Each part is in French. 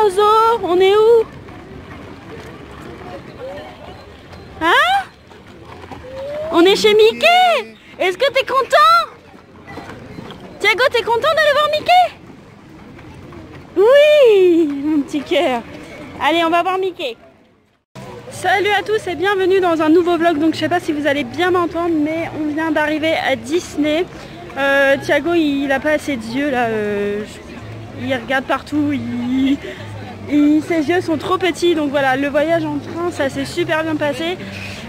au zoo? On est où? Hein? On est chez Mickey. Est-ce que t'es content? Thiago, t'es content d'aller voir Mickey? Oui, mon petit cœur. Allez, on va voir Mickey. Salut à tous et bienvenue dans un nouveau vlog. Donc je sais pas si vous allez bien m'entendre, mais on vient d'arriver à Disney. Thiago, il a pas assez d'yeux là. Il regarde partout. Ses yeux sont trop petits. Donc voilà, le voyage en train, ça s'est super bien passé.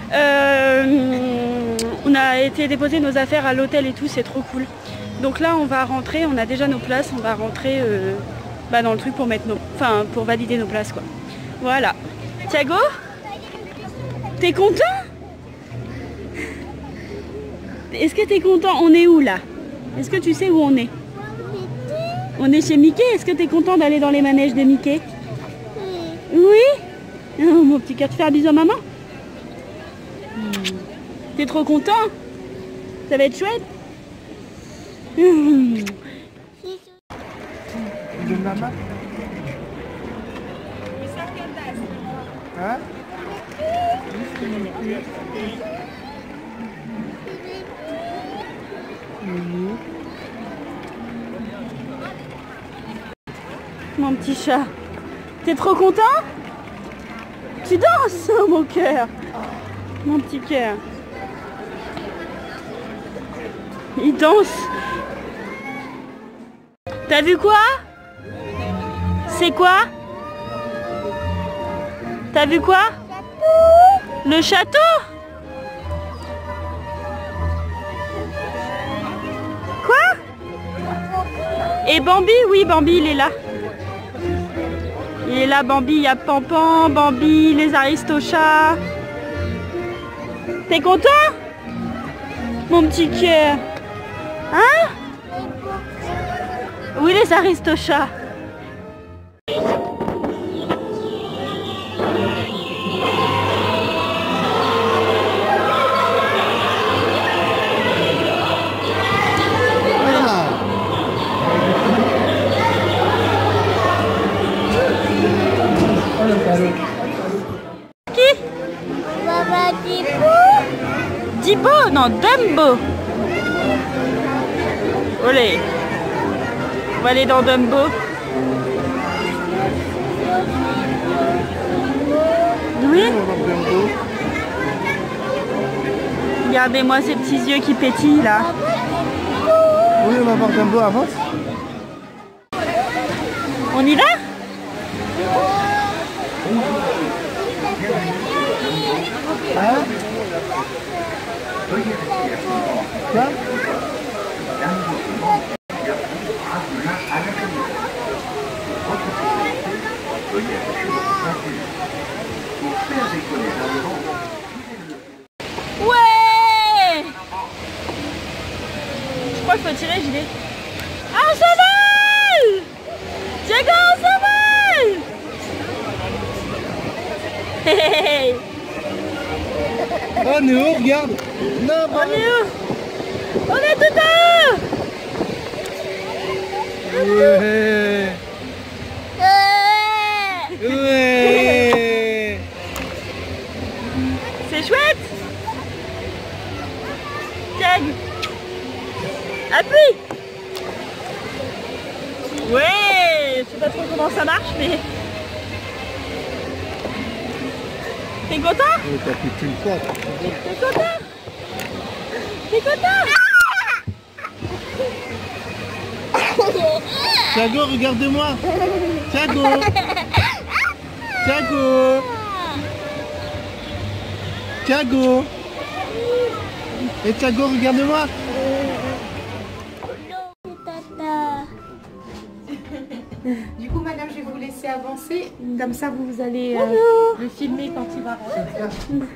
On a été déposer nos affaires à l'hôtel et tout, c'est trop cool. Donc là, on va rentrer. On a déjà nos places. On va rentrer dans le truc pour mettre pour valider nos places quoi. Voilà. Thiago, t'es content? Est-ce que t'es content? On est où là? Est-ce que tu sais où on est? On est chez Mickey. Est-ce que t'es content d'aller dans les manèges de Mickey? Oui. Oh, mon petit cœur, tu fais un bisou à maman? T'es trop content? Ça va être chouette? Maman? Hein? Mon petit chat, t'es trop content? Tu danses, oh, mon cœur, mon petit cœur. Il danse. T'as vu quoi? C'est quoi? T'as vu quoi? Le château? Quoi? Et Bambi? Oui, Bambi, il est là. Il est là, Bambi. Il y a Pampan, Bambi, les Aristochats. T'es content? Mon petit cœur. Hein? Oui, les Aristochats. Qui? Papa Dipo. Dipo? Non, Dumbo. Olé. On va aller dans Dumbo. Oui. Regardez-moi ces petits yeux qui pétillent là. Oui, on va voir Dumbo avant. On y va? Hein? Quoi? Ouais! Je crois qu'il faut tirer, j'y vais. Ah, on s'envole! Thiago, on s'envole! Hey! Oh, on est où? Regarde! Non, On est où? On est tout en haut! Ouais! Ouais! C'est chouette! Tiens! Appuie! Ouais! Je sais pas trop comment ça marche, mais... T'es content? Oui, t'as plus qu'une fois. T'es content? T'es content? Thiago, regarde-moi! Thiago! Thiago! Thiago! Et Thiago, regarde-moi! Du coup, madame, je vais vous laisser avancer. Comme ça, vous allez le filmer quand il va rentrer.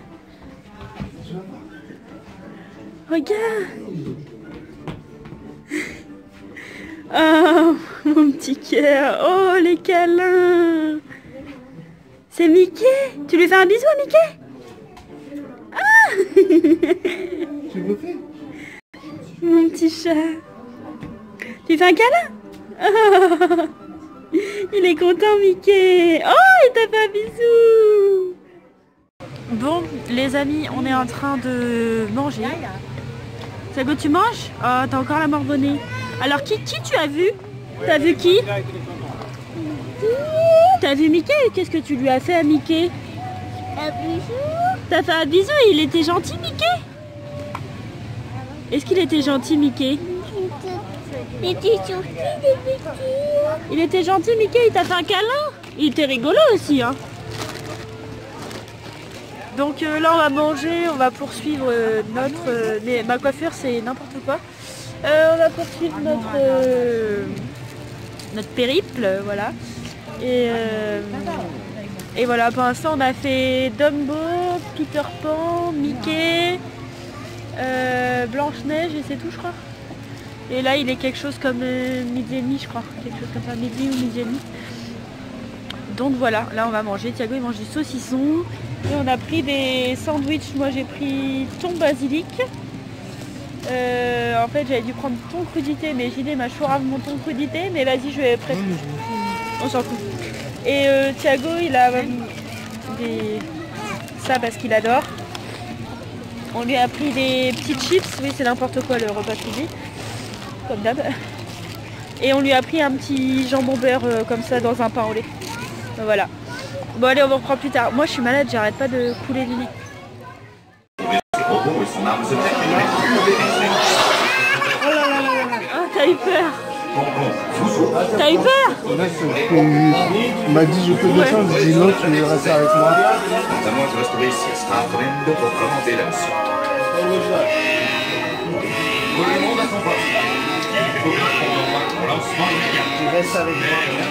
Regarde! Oh, mon petit cœur! Oh, les câlins! C'est Mickey! Tu lui fais un bisou à Mickey? Ah! Je vous fais? Mon petit chat! Tu fais un câlin? Oh. Il est content, Mickey. Oh, il t'a fait un bisou. Bon, les amis, on est en train de manger. Thiago, tu manges? Oh, t'as encore la morbonnée. Alors, qui tu as vu? T'as vu qui? T'as vu Mickey? Qu'est-ce que tu lui as fait à Mickey? Un bisou. T'as fait un bisou? Il était gentil, Mickey? Est-ce qu'il était gentil, Mickey? Il était gentil, Mickey. Il était gentil, Mickey? Il t'a fait un câlin? Il était rigolo aussi, hein? Donc là, on va manger, on va poursuivre notre... ma coiffure, c'est n'importe quoi. On va poursuivre notre périple, voilà. Et voilà, pour l'instant, on a fait Dumbo, Peter Pan, Mickey, Blanche-Neige et c'est tout, je crois. Et là, il est quelque chose comme midi et demi, je crois. Quelque chose comme ça, midi ou midi et demi. Donc voilà, là, on va manger. Thiago, il mange du saucisson. Et on a pris des sandwichs. Moi, j'ai pris thon basilic. En fait, j'avais dû prendre thon crudité, mais JD m'a chourave mon thon crudité. Mais vas-y, je vais presque... On s'en fout. Et Thiago, il a ça parce qu'il adore. On lui a pris des petites chips. Oui, c'est n'importe quoi le repas de midi. Comme d'hab. Et on lui a pris un petit jambon beurre comme ça dans un pain au lait. Donc, voilà. Bon allez, on va reprendre plus tard. Moi je suis malade, j'arrête pas de couler du lit. Oh là là là là. Oh, t'as eu peur. T'as eu peur? Il m'a dit je peux descendre, je dis non, tu veux rester avec moi. Notamment, je resterai ici à Stratford pour commenter la mission. Tu restes avec moi.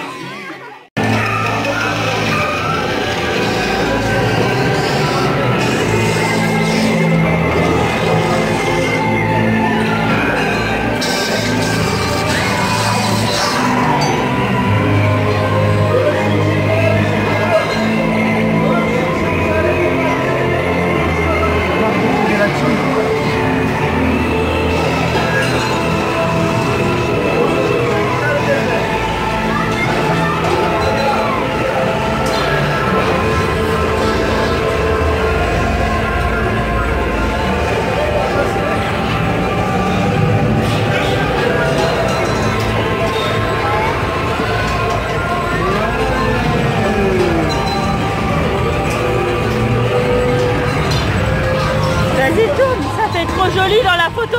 Joli dans la photo.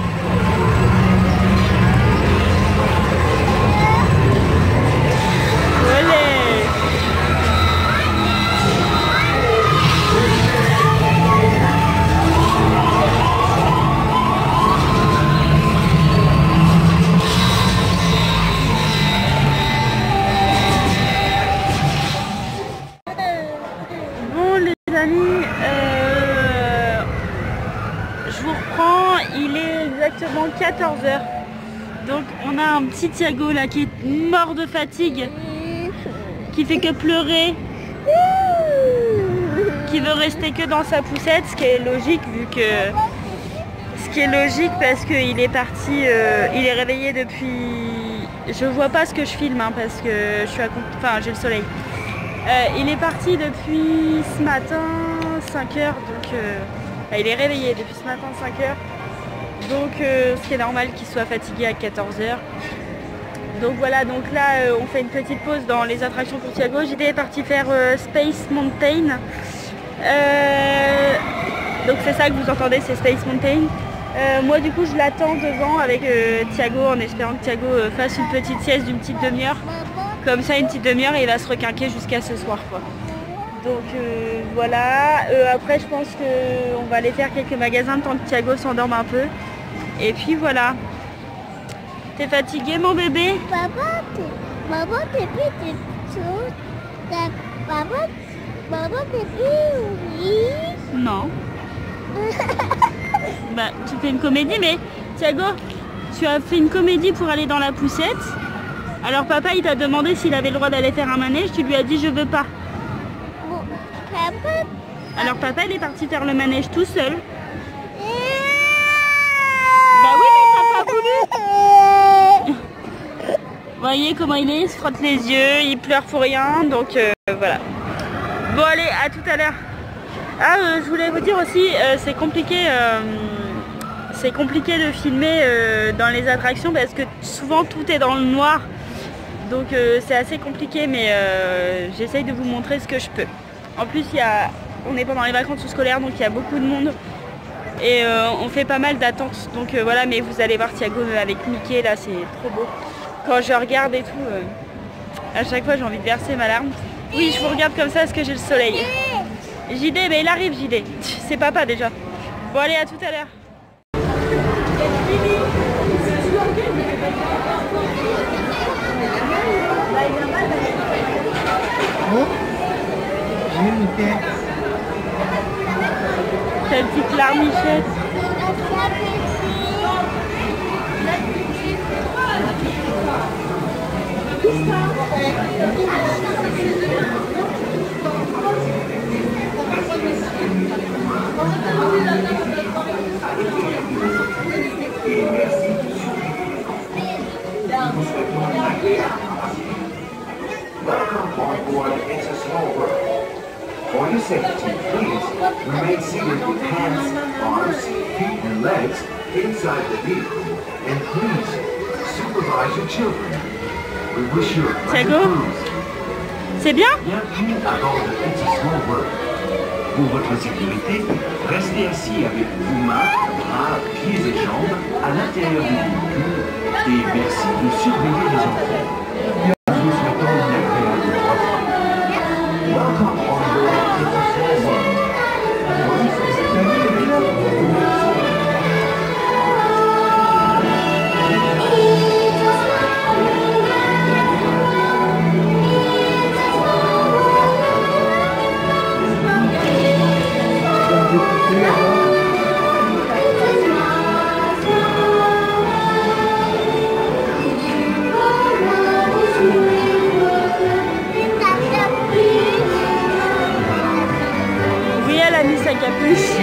Bon les amis, je vous reprends, il est exactement 14h. Donc on a un petit Thiago là qui est mort de fatigue, qui fait que pleurer, qui veut rester que dans sa poussette, ce qui est logique vu que... Ce qui est logique parce qu'il est parti, il est réveillé depuis... Je vois pas ce que je filme hein, parce que je suis enfin j'ai le soleil. Il est parti depuis ce matin 5h, donc il est réveillé depuis ce matin 5h. Donc ce qui est normal qu'il soit fatigué à 14h. Donc voilà, donc là on fait une petite pause dans les attractions pour Thiago. J'étais parti faire Space Mountain. Donc c'est ça que vous entendez, c'est Space Mountain. Moi du coup je l'attends devant avec Thiago en espérant que Thiago fasse une petite sieste d'une petite demi-heure. Comme ça une petite demi-heure et il va se requinquer jusqu'à ce soir quoi. Donc voilà, après je pense qu'on va aller faire quelques magasins le temps que Thiago s'endorme un peu. Et puis voilà. T'es fatigué mon bébé? Maman, t'es petite chose. Maman, t'es plus oui. Non. Bah tu fais une comédie mais Thiago, tu as fait une comédie pour aller dans la poussette. Alors papa il t'a demandé s'il avait le droit d'aller faire un manège, tu lui as dit je veux pas. Papa. Alors papa il est parti faire le manège tout seul. Bah oui mais t'as pas voulu. voyez comment il se frotte les yeux, il pleure pour rien, donc voilà. Bon allez, à tout à l'heure. Ah, je voulais vous dire aussi, c'est compliqué de filmer dans les attractions parce que souvent tout est dans le noir. Donc c'est assez compliqué, mais j'essaye de vous montrer ce que je peux. En plus, on est pendant les vacances scolaires, donc il y a beaucoup de monde. Et on fait pas mal d'attentes. Donc voilà, mais vous allez voir Thiago avec Mickey, là c'est trop beau. Quand je regarde et tout, à chaque fois j'ai envie de verser ma larme. Oui, je vous regarde comme ça parce que j'ai le soleil. JD, mais il arrive JD. C'est papa déjà. Bon allez, à tout à l'heure. Quelle petite larmichette. Welcome on board It's a Small World. For your safety, please remain seated with hands, arms, feet, and legs inside the vehicle, and please supervise your children. We wish you a pleasant cruise. C'est bien? Bienvenue à bord de It's a Small World. Pour votre sécurité, restez assis avec vos mains, bras, pieds et jambes à l'intérieur du véhicule et merci de surveiller les enfants. Nous souhaitons une agréable voiture. Welcome on board It's a Small World. Oui, elle a mis sa capuche.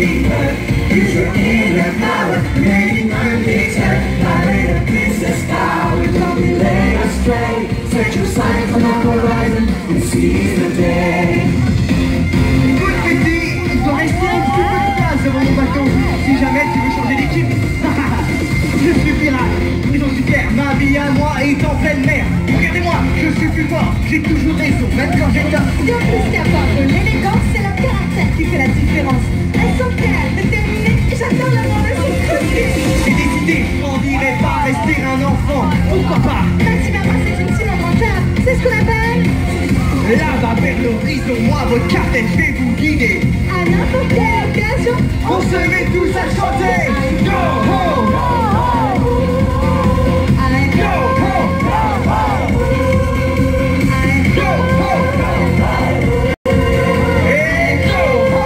be heard. Use your inner power, remain undeterred. Pilot a princess power, don't be led astray. Set your sights on the horizon and seize the day. Écoute petit, il doit rester un petit peu de place devant mon bateau. Si jamais tu veux changer d'équipe, je suis pirate, mais j'en suis fier. Ma vie à moi est en pleine mer. Regardez-moi, je suis plus fort, j'ai toujours raison, même quand j'ai tort. Bien plus qu'importe, l'élégance, c'est le caractère qui fait la différence. Elles sont claires, déterminées, j'attends la mort de ces crucifiés. J'ai décidé, je grandirai pas rester un enfant, pourquoi pas. Maxi maman, c'est une cime rentable, c'est ce qu'on appelle. Là-bas vers l'horizon, moi votre carte, je vais vous guider. À n'importe quelle occasion, on se met tous à chanter. Go ho, go ho, go ho, hey go ho.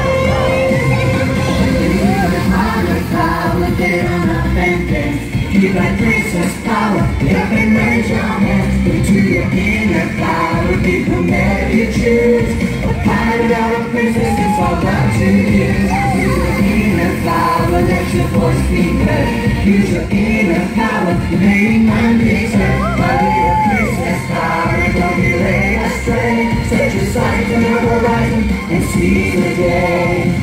Get on up and dance. Give that princess power. Get up and raise your hands. Into your inner power. Be whomever you choose. A pirate or a princess, it's all up to you. Use your inner power. Let your voice be heard. Use your inner power. Remain undeterred. Pilot a princess power. Don't be led astray. Set your sights on the horizon and seize the day.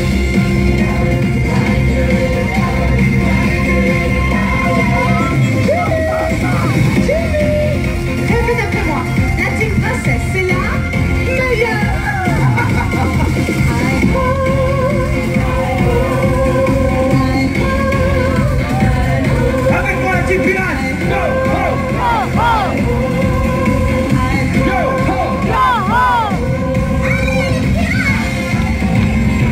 répète après moi. La team princesse, c'est la meilleure. Avec moi la team pirate. Go ho, go ho. Go ho, go ho.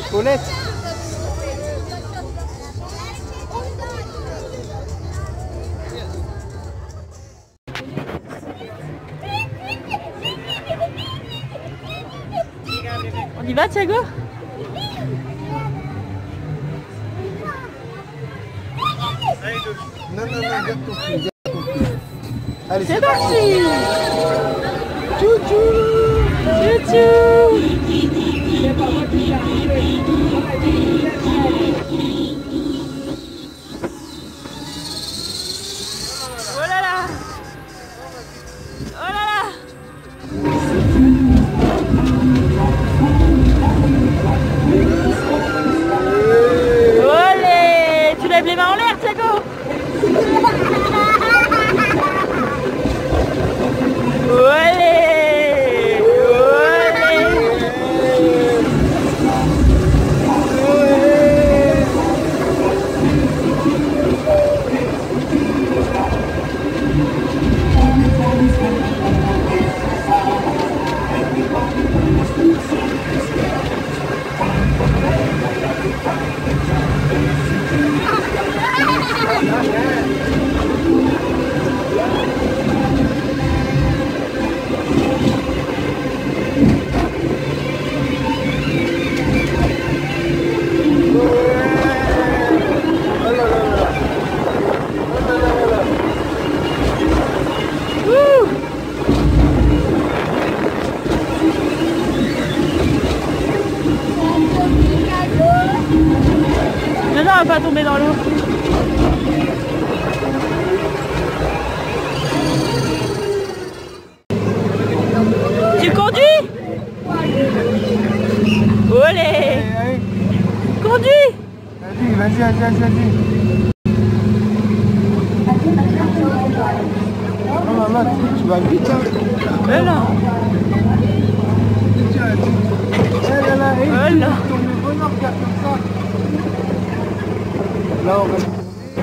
Paulette. On y va, Thiago? Non, garde ton pied. Allez, c'est parti. Tchou-tchou. Oh là là. Oh là là. Olé. Tu lèves les mains en l'air, Thiago. Olé. Mais non, on va pas tomber dans l'eau. Tu conduis? Olé! Conduis! Vas-y. Oh maman, tu vas vite, hein? Mais non. Oh là. Là, on va...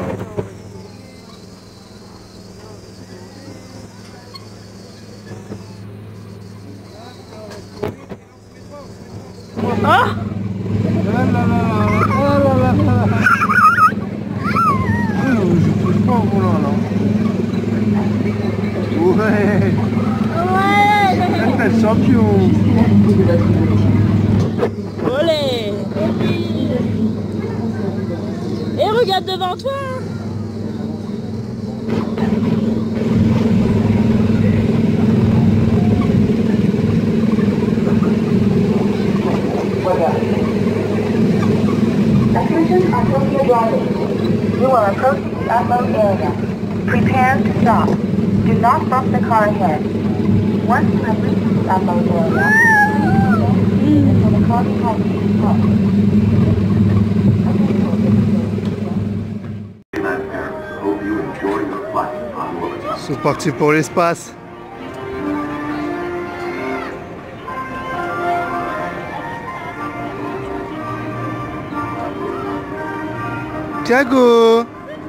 Oh! Ouais. T'es le champion. Olé! Et regarde devant toi! Attention on Tokyo driving. You are approaching the upload area. Prepare to stop. Do not stop the car ahead. Once you have reached the upload area, until the car behind you stops. Hope you enjoy your flight on Willis. Ils sont partis pour l'espace. Thiago!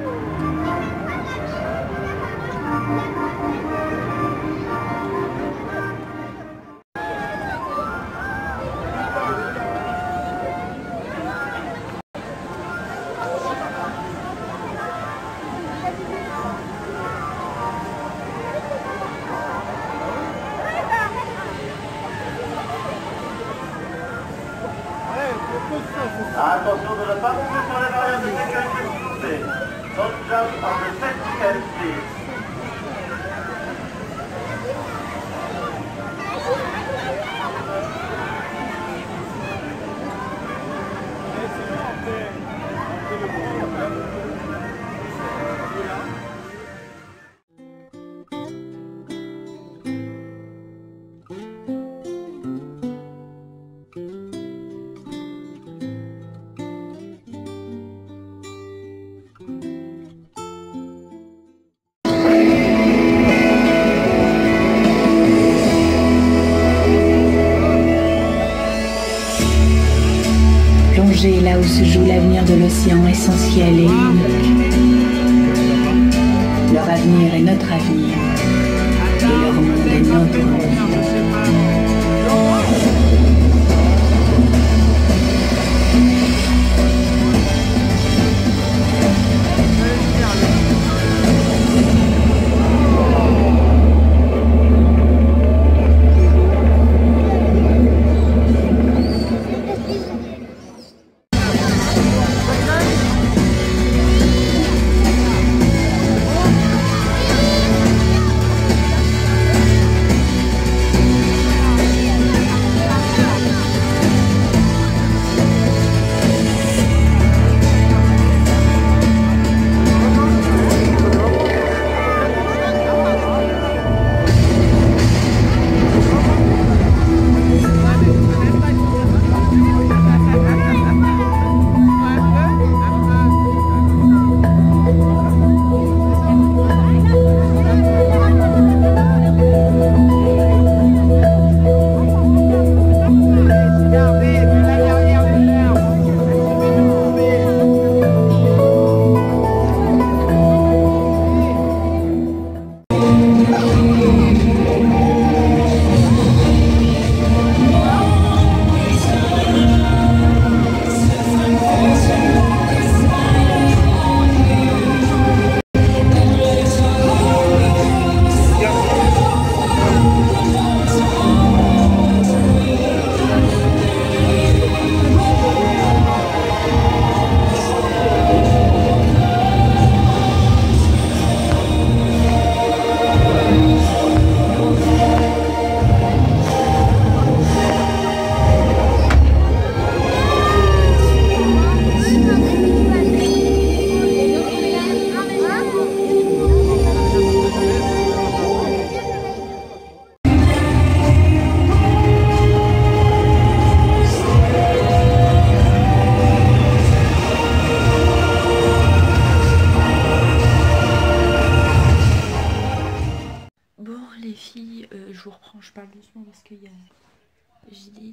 Attention de ne pas tomber sur les barrières de sécurité, s'il vous plaît. Don't jump on the safety fence, please. Plongez là où se joue l'avenir de l'océan essentiel et unique. Leur avenir est notre avenir, et leur monde est notre monde.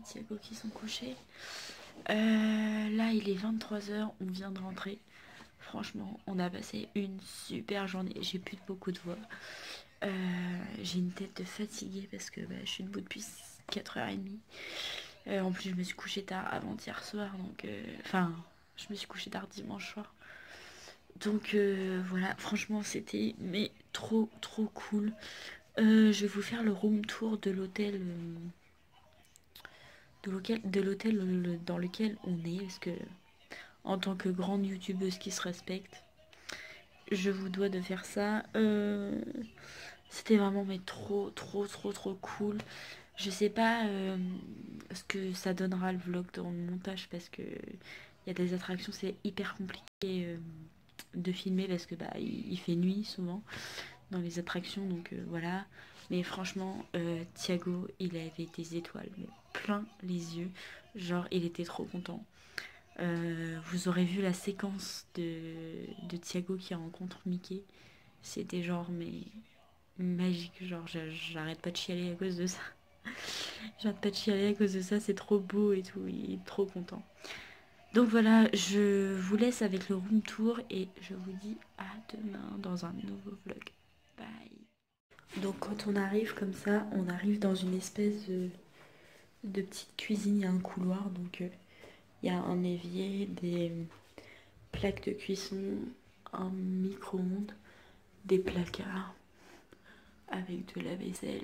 Thiago qui sont couchés. Là il est 23h, on vient de rentrer. Franchement, on a passé une super journée. J'ai plus beaucoup de voix. J'ai une tête de fatiguée parce que je suis debout depuis 4h30. En plus, je me suis couchée tard avant-hier soir. Donc, je me suis couchée tard dimanche soir. Donc, voilà. Franchement, c'était trop cool. Je vais vous faire le room tour de l'hôtel. De l'hôtel dans lequel on est. Parce que, en tant que grande youtubeuse qui se respecte, je vous dois de faire ça. C'était vraiment trop cool. Je sais pas ce que ça donnera le vlog dans le montage parce que il y a des attractions, c'est hyper compliqué de filmer parce que il fait nuit souvent dans les attractions, donc voilà. Mais franchement, Thiago, il avait des étoiles mais plein les yeux, genre il était trop content. Vous aurez vu la séquence de Thiago qui rencontre Mickey. C'était genre magique, genre j'arrête pas de chialer à cause de ça. J'arrête pas de chialer à cause de ça, c'est trop beau et tout, il est trop content. Donc voilà, je vous laisse avec le room tour et je vous dis à demain dans un nouveau vlog. Bye. Donc quand on arrive comme ça, on arrive dans une espèce de petite cuisine, il y a un couloir, donc il y a un évier, des plaques de cuisson, un micro-ondes, des placards avec de la vaisselle.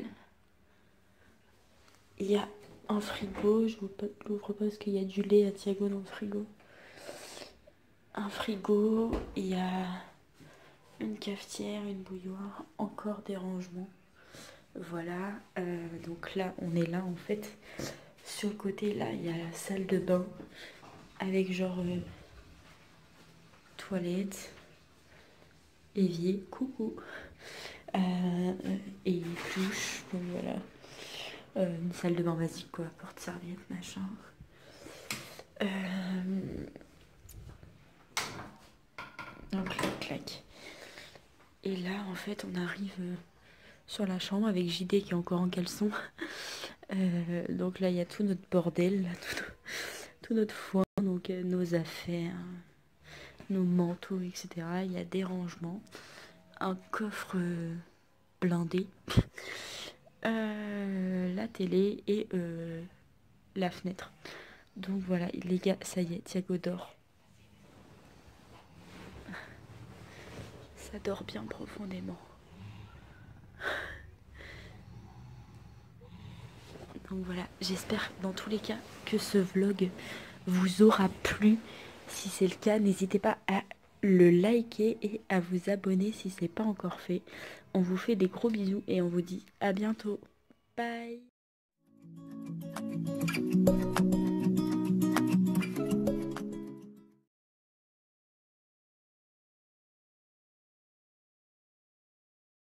Il y a un frigo, je vous l'ouvre pas parce qu'il y a du lait à Thiago dans le frigo. Un frigo, il y a une cafetière, une bouilloire, encore des rangements. Voilà, donc là on est là en fait. Sur le côté là il y a la salle de bain avec genre toilette, évier, coucou, et douche, donc voilà. Une salle de bain basique quoi, porte-serviette, machin. Donc clac. Et là en fait on arrive sur la chambre avec JD qui est encore en caleçon. Donc là il y a tout notre bordel, là, tout notre foin, donc nos affaires, nos manteaux, etc. Il y a des rangements, un coffre blindé, la télé et la fenêtre. Donc voilà les gars, ça y est, Thiago dort. Ça dort bien profondément. Donc voilà, j'espère dans tous les cas que ce vlog vous aura plu. Si c'est le cas, n'hésitez pas à le liker et à vous abonner si ce n'est pas encore fait. On vous fait des gros bisous et on vous dit à bientôt. Bye.